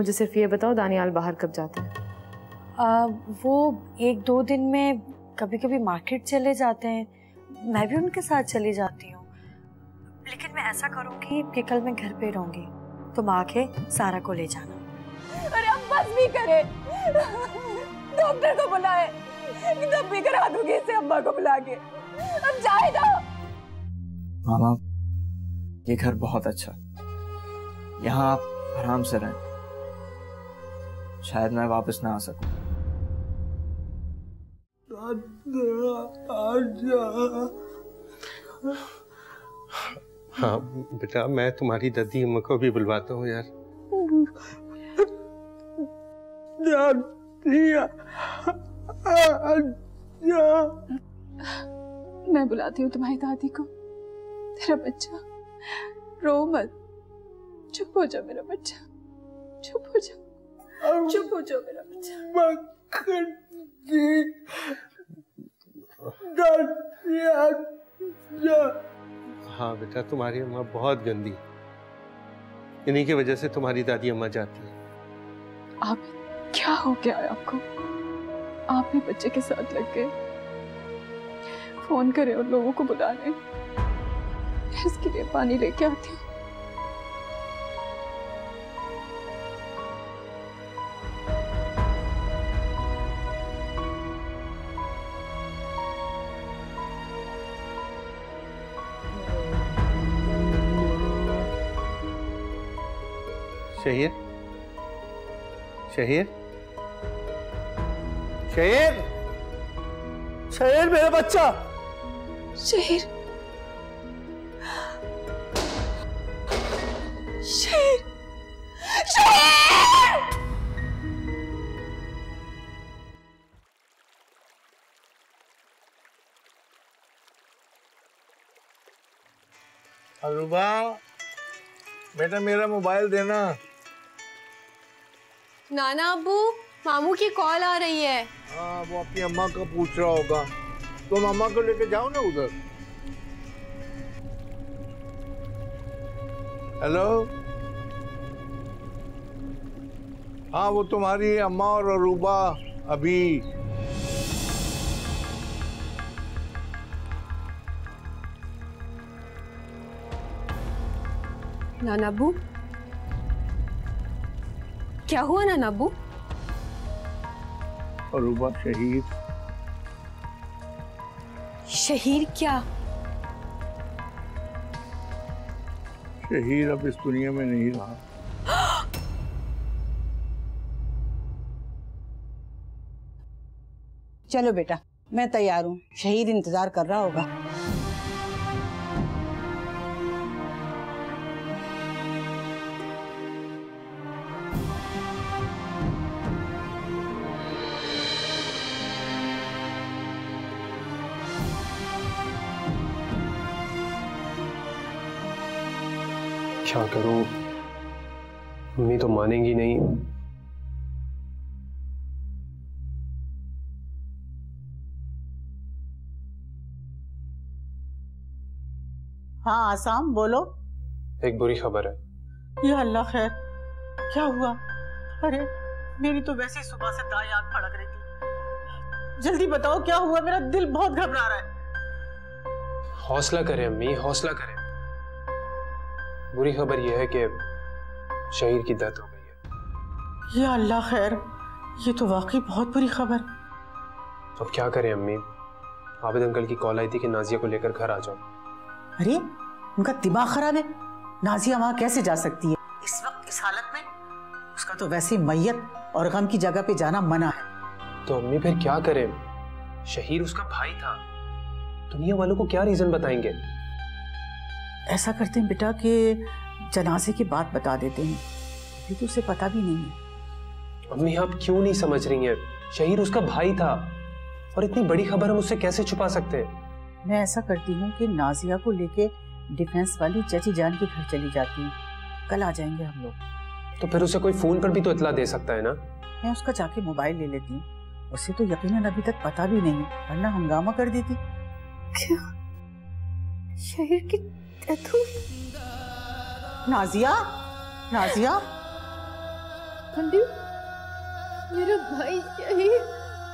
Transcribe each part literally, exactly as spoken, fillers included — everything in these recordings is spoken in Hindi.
मुझे सिर्फ ये बताओ दानियाल बाहर कब जाता है? आ, वो एक दो दिन में कभी कभी मार्केट चले जाते हैं, मैं भी उनके साथ चली जाती हूँ। लेकिन मैं ऐसा करूँगी कि कल मैं घर पे रहूँगी, तुम आके सारा को ले जाना। अरे अब बस भी करे, डॉक्टर को बुलाए, तब भी करा दूंगी इसे अम्मा को बुला के। अब जाए दो। मामा, ये घर बहुत अच्छा, यहाँ आप आराम से रहें। शायद मैं वापस ना आ सकूं। हाँ बेटा, मैं तुम्हारी दादी अम्मा को भी बुलवाता हूँ यार। मैं बुलाती हूँ तुम्हारी दादी को। तेरा बच्चा, रो मत, चुप हो जाओ मेरा बच्चा, चुप हो जाओ, चुप हो जाओ मेरा बच्चा। हाँ बेटा, तुम्हारी अम्मा बहुत गंदी, इन्हीं की वजह से तुम्हारी दादी अम्मा जाती है। आप क्या हो गया है आपको? आप भी बच्चे के साथ लग गए। फोन करें और लोगों को बुला लें, इसके लिए पानी लेके आती हूँ। शहीर, शहीर, शहीर, शहीर मेरा बच्चा। शहीर, शहीर, शहीर! अरुबा, बेटा मेरा मोबाइल देना। नाना अब्बू, मामू की कॉल आ रही है। हाँ, वो अपनी अम्मा का पूछ रहा होगा, तो अम्मा को लेके जाओ ना उधर। हेलो, हाँ वो तुम्हारी अम्मा और अरूबा अभी। नाना अब्बू, क्या हुआ नाना अब्बू? अरूबा शहीद। शहीर क्या? शहीद अब इस दुनिया में नहीं रहा। चलो बेटा, मैं तैयार हूँ, शहीद इंतजार कर रहा होगा। क्या करूं, मम्मी तो मानेंगी नहीं। हाँ आसाम, बोलो। एक बुरी खबर है। या अल्लाह, खैर क्या हुआ? अरे मेरी तो वैसे ही सुबह से दाएं आंख फड़क रही थी, जल्दी बताओ क्या हुआ, मेरा दिल बहुत घबरा रहा है। हौसला करें अम्मी, हौसला करें। बुरी खबर यह है कि शहीर की डेथ हो गई है। या अल्लाह, खैर ये तो वाकई बहुत बुरी खबर। अब क्या करें अम्मी, आबिद अंकल की कॉल आई थी कि नाजिया को लेकर घर आ जाओ। अरे उनका दिमाग खराब है, नाजिया वहां कैसे जा सकती है इस वक्त इस हालत में? उसका तो वैसे मैयत और गम की जगह पे जाना मना है। तो अम्मी फिर क्या करें? शहीर उसका भाई था, दुनिया वालों को क्या रीजन बताएंगे? ऐसा करते हैं बेटा कि जनाजे की बात बता देते हैं, अभी तो उसे पता भी नहीं है। अम्मी आप क्यों नहीं समझ रही हैं? शहीर उसका भाई था और इतनी बड़ी खबर हम उससे कैसे छुपा सकते हैं? मैं ऐसा करती हूँ कि नाजिया को लेके डिफेंस वाली चाची जान के घर चली जाती हूँ, कल आ जाएंगे हम लोग। तो फिर उसे कोई फोन पर भी तो इत्तला दे सकता है ना? मैं उसका जाके मोबाइल ले लेती हूँ, उसे तो यकीनन अभी तक पता भी नहीं, वरना हंगामा कर देती। क्या शहीर की डेथ हुई? नाजिया, नाजिया, बंदी, मेरा भाई शहीद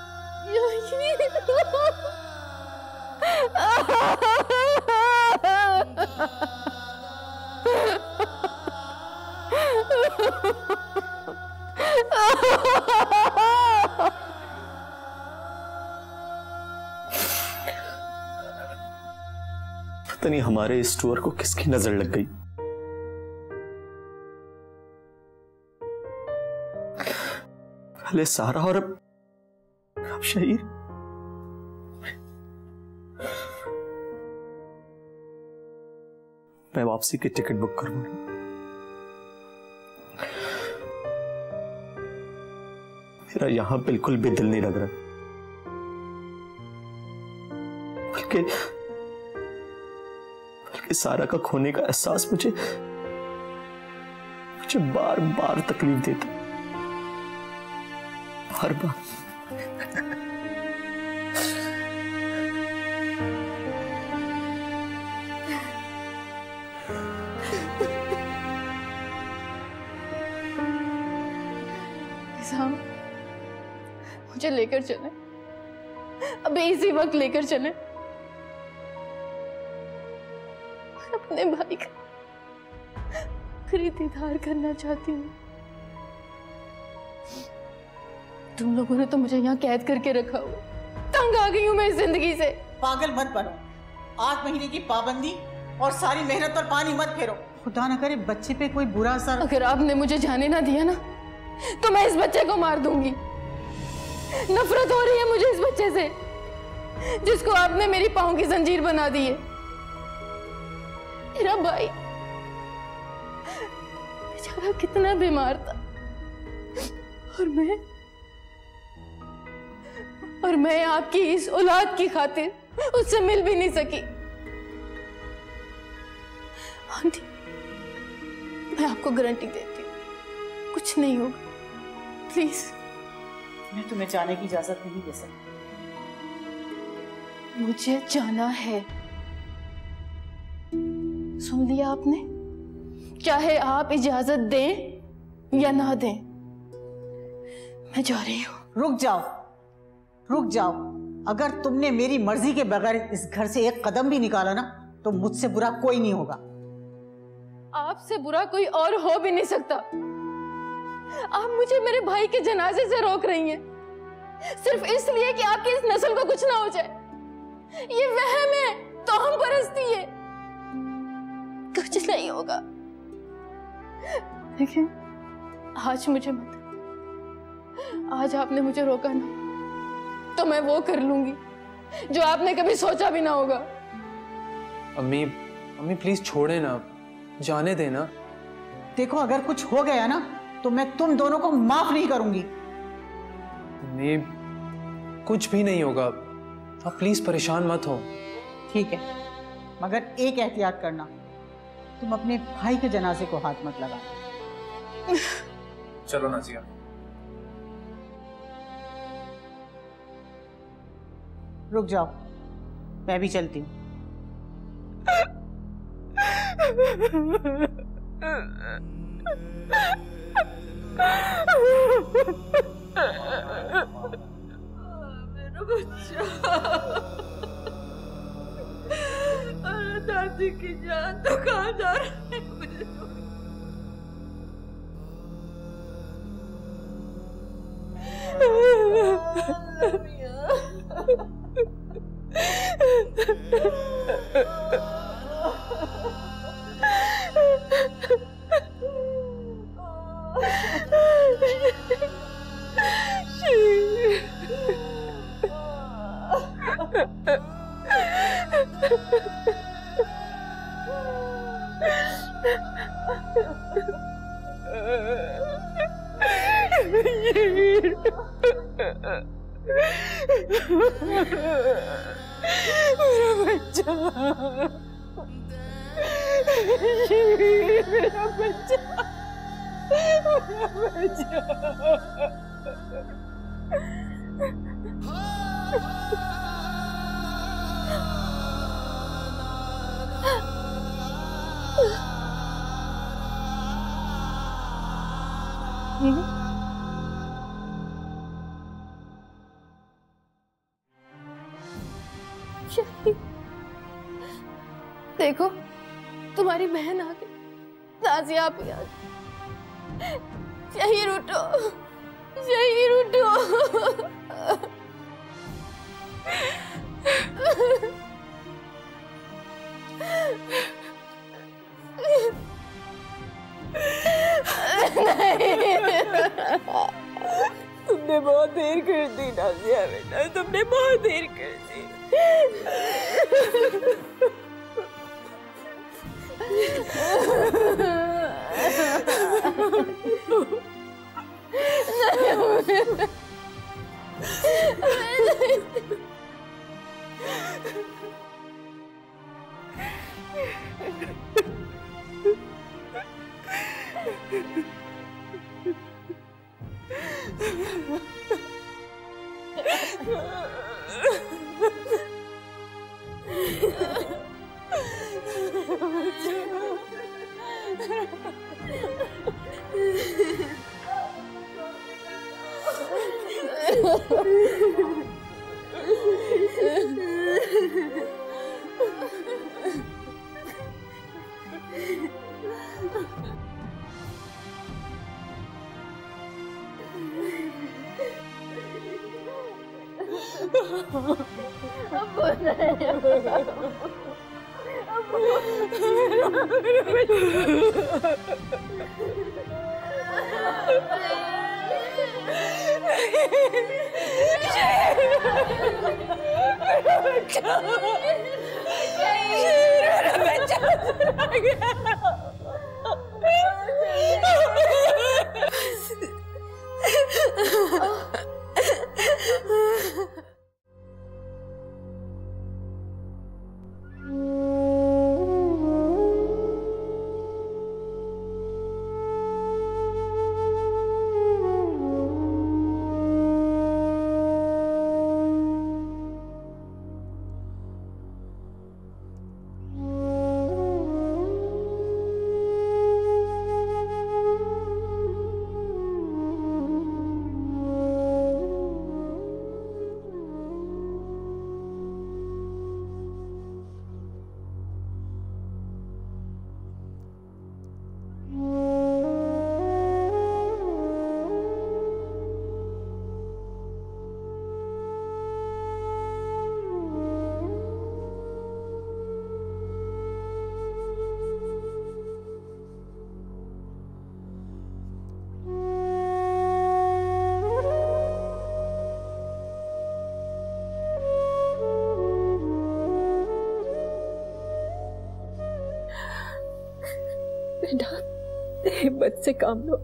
पता नहीं हमारे स्टोर को किसकी नजर लग गई। पहले सारा और अब अब शहीद। मैं वापसी की टिकट बुक करूंगा। मेरा यहां बिल्कुल भी दिल नहीं लग रहा, बल्कि बल्कि सारा का खोने का एहसास मुझे मुझे बार बार तकलीफ देता, बार बार। मुझे लेकर चले, अबे इसी वक्त लेकर चले। अपने भाई का खरीदार करना चाहती हूँ। तुम लोगों ने तो मुझे यहाँ कैद करके रखा हुआ, तंग आ गई हूँ मैं इस जिंदगी से। पागल मत बनो, आठ महीने की पाबंदी और सारी मेहनत पर पानी मत फेरो। खुदा न करे बच्चे पे कोई बुरा असर। अगर आपने मुझे जाने ना दिया ना तो मैं इस बच्चे को मार दूंगी। नफरत हो रही है मुझे इस बच्चे से, जिसको आपने मेरी पाँव की जंजीर बना दी है। मेरा भाई बेचारा कितना बीमार था, और मैं और मैं आपकी इस औलाद की खातिर उससे मिल भी नहीं सकी। आंटी, मैं आपको गारंटी देती हूँ कुछ नहीं होगा, प्लीज। मैं तुम्हें जाने की इजाजत नहीं दे सकती। मुझे जाना है, सुन लिया आपने? चाहे आप इजाजत दें या ना दें, मैं जा रही हूँ। रुक जाओ, रुक जाओ। अगर तुमने मेरी मर्जी के बगैर इस घर से एक कदम भी निकाला ना तो मुझसे बुरा कोई नहीं होगा। आपसे बुरा कोई और हो भी नहीं सकता। आप मुझे मेरे भाई के जनाजे से रोक रही हैं, सिर्फ इसलिए कि आपकी इस नस्ल को कुछ ना हो जाए। ये वहम है, तोहम परस्ती है, कुछ नहीं होगा। लेकिन आज मुझे मत, आज आपने मुझे रोका ना तो मैं वो कर लूंगी जो आपने कभी सोचा भी ना होगा। अम्मी, अम्मी प्लीज छोड़े ना, जाने देना। देखो, अगर कुछ हो गया ना तो मैं तुम दोनों को माफ नहीं करूंगी। अम्मी, कुछ भी नहीं होगा, आप प्लीज परेशान मत हो। ठीक है, मगर एक एहतियात करना, तुम अपने भाई के जनाजे को हाथ मत लगा। चलो नाजिया। रुक जाओ, मैं भी चलती हूँ। मेरा बच्चा, अरे दादी की जान तो कहाँ जा रही है? मुझे मेरा बच्चा, मेरा बच्चा, मेरा बच्चा। शहीर, देखो तुम्हारी बहन आ गई। नाजिया आप भी आ गई। शहीर उठो, शहीर उठो। तुमने बहुत देर कर दी नाजिया बेटा, तुमने बहुत देर कर दी। बेटा हिम्मत से काम लो,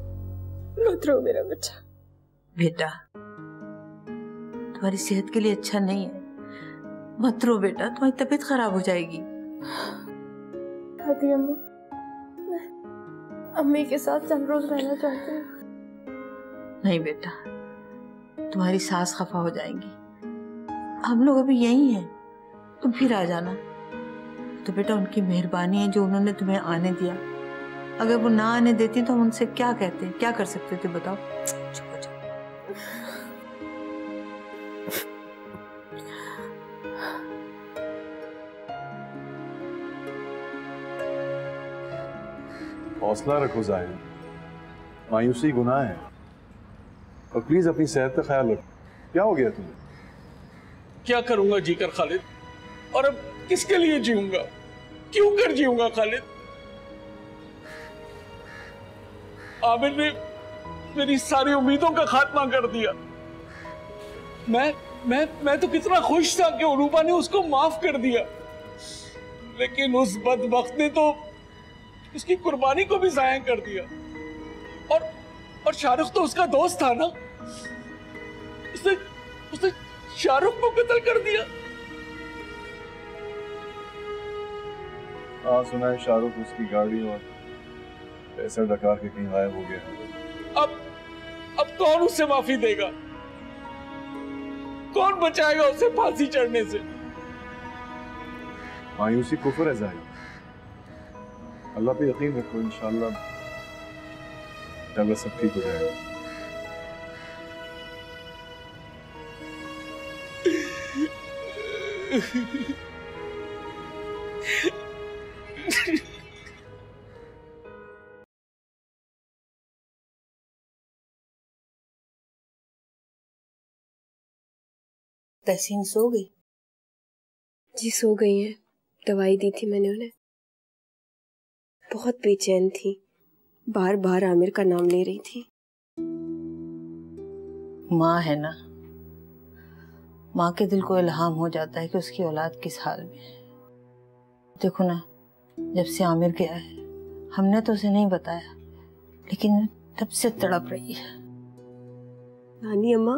मत रो मेरा बच्चा। बेटा तुम्हारी सेहत के लिए अच्छा नहीं है, मत रो बेटा, तुम्हारी तबीयत खराब हो जाएगी। दादी अम्मा, मैं अम्मी के साथ चंद रोज रहना चाहती हूँ। नहीं बेटा, तुम्हारी सास खफा हो जाएंगी। हम लोग अभी यही हैं, तुम फिर आ जाना। तो बेटा उनकी मेहरबानी है जो उन्होंने तुम्हें आने दिया। अगर वो ना आने देती तो हम उनसे क्या कहते, क्या कर सकते थे बताओ। चुप हो जाओ। हौसला रखो जाहिर, मायूसी गुनाह है, और प्लीज अपनी सेहत का ख्याल रखो। क्या हो गया तुम्हें? क्या करूंगा जीकर खालिद, और अब किसके लिए जीऊंगा, क्यों कर जीऊंगा खालिद? आमिर ने मेरी सारी उम्मीदों का खात्मा कर दिया। मैं मैं मैं तो कितना खुश था कि उरूबा ने उसको माफ कर दिया, लेकिन उस बदबख्त ने तो उसकी कुर्बानी को भी जाया कर दिया। और और शाहरुख तो उसका दोस्त था ना, उसने उसने शाहरुख को कत्ल कर दिया। हाँ सुना है शाहरुख उसकी गाड़ी और पैसा डकार के कहीं गायब हो गया। अब अब कौन उससे माफी देगा, कौन बचाएगा उसे फांसी चढ़ने से? मायूसी कुफर है जाहिर, अल्लाह पे यकीन रखो, इंशाअल्लाह इंशाअल्लाह सब ठीक हो जाएगा। तहसीन सो गई? जी सो गई हैं। दवाई दी थी मैंने उन्हें। बहुत बेचैन थी, बार बार आमिर का नाम ले रही थी। माँ है ना, माँ के दिल को इल्हाम हो जाता है कि उसकी औलाद किस हाल में है। देखो ना, जब से आमिर गया है हमने तो उसे नहीं बताया, लेकिन तब से तड़प रही है। नानी अम्मा,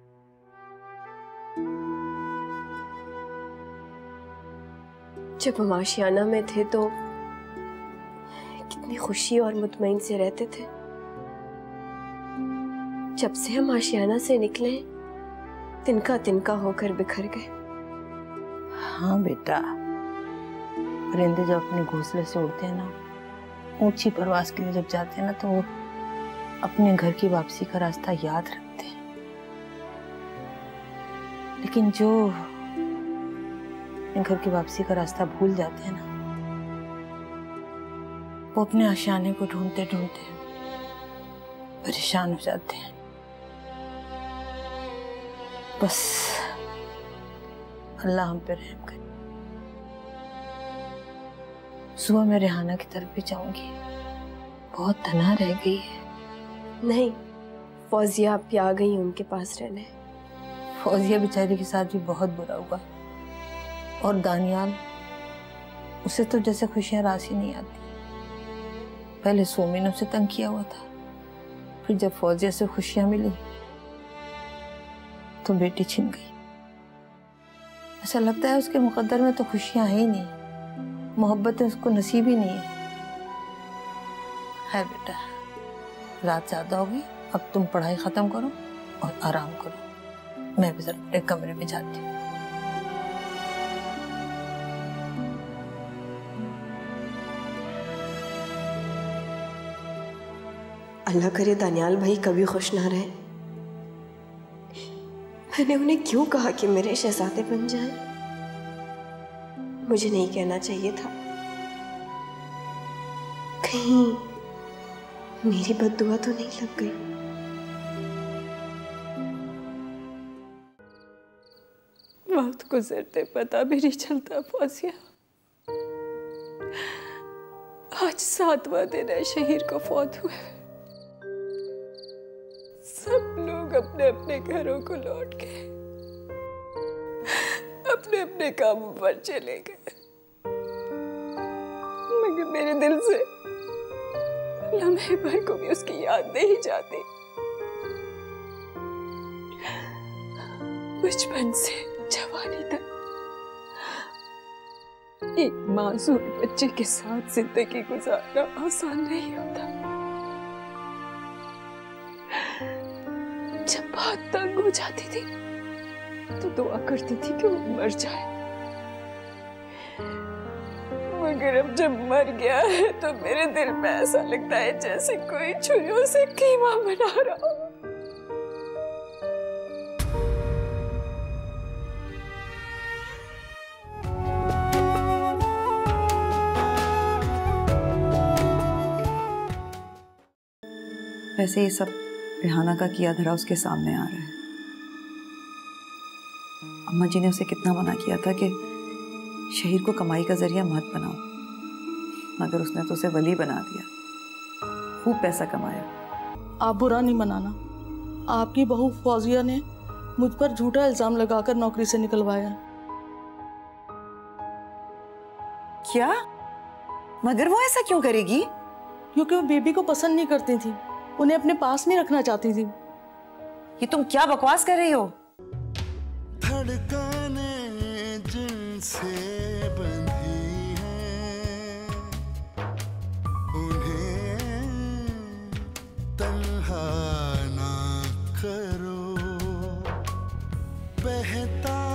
जब हम आशियाना में थे तो कितनी खुशी और मुतमईन से रहते थे। जब से हम आशियाना से निकले तिनका तिनका होकर बिखर गए। हाँ बेटा, परिंदे जब अपने घोंसले से उड़ते हैं ना, ऊंची परवास के लिए जब जाते हैं ना, तो वो अपने घर की वापसी का रास्ता याद रखते हैं। लेकिन जो अपने घर की वापसी का रास्ता भूल जाते हैं ना, वो अपने आशियाने को ढूंढते ढूंढते परेशान हो जाते हैं। बस अल्लाह हम पे रहम करे। सुबह मैं रेहाना की तरफ भी जाऊंगी, बहुत तन्हा रह गई है। नहीं, फौजिया आप आ गई उनके पास रहने। फौजिया बेचारी के साथ भी बहुत बुरा हुआ, और दानियाल, उसे तो जैसे खुशियां रास ही नहीं आती। पहले सोमी ने उसे तंग किया हुआ था, फिर जब फौजिया से खुशियां मिली तो बेटी छिन गई। ऐसा लगता है उसके मुकद्दर में तो खुशियां है ही नहीं, मोहब्बतें उसको नसीब ही नहीं है। है बेटा, रात ज्यादा होगी, अब तुम पढ़ाई खत्म करो और आराम करो। मैं भी जरा अपने कमरे में जाती हूँ। अल्लाह करे दानियाल भाई कभी खुश ना रहे। मैंने उन्हें क्यों कहा कि मेरे शहजादे बन जाएं? मुझे नहीं कहना चाहिए था। कहीं मेरी बद्दुआ तो नहीं लग गई। वक्त गुजरते पता भी नहीं चलता फौजिया। आज सातवां दिन है शहीर को फौत हुए। सब लोग अपने अपने घरों को लौट गए, अपने अपने कामों पर चले गए, मगर मेरे दिल से लम्हे भर को भी उसकी याद नहीं जाती। बचपन से जवानी तक एक मासूम बच्चे के साथ जिंदगी गुजारना आसान नहीं होता। जब बहुत तंग हो जाती थी तो दुआ करती थी कि वो मर जाए, मगर अब जब मर गया है तो मेरे दिल में ऐसा लगता है जैसे कोई छुरियों से कीमा बना रहा हो। वैसे ये सब रेहाना का किया धरा उसके सामने आ रहा है। अम्मा जी ने उसे कितना मना किया था कि शहीर को कमाई का जरिया मत बनाओ, मगर उसने तो उसे वली बना दिया, खूब पैसा कमाया। आप बुरा नहीं मनाना, आपकी बहू फौजिया ने मुझ पर झूठा इल्जाम लगाकर नौकरी से निकलवाया। क्या? मगर वो ऐसा क्यों करेगी? क्योंकि वो बेबी को पसंद नहीं करती थी, उन्हें अपने पास नहीं रखना चाहती थी। ये तुम क्या बकवास कर रही हो? धड़कने जिनसे बंधी हैं, उन्हें तन्हा ना करो। बहता